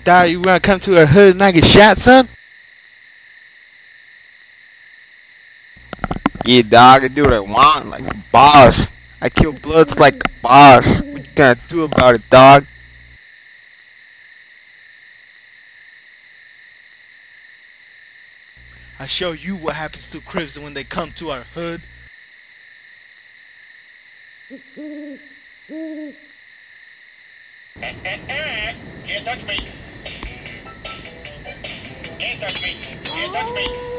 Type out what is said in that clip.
thought you were gonna come to our hood and not get shot, son? Yeah, dog, I do what I want, like a boss. I kill bloods like a boss. What you gonna do about it, dog? I show you what happens to Crips when they come to our hood. Can't touch me. Can't touch me. Can't touch me.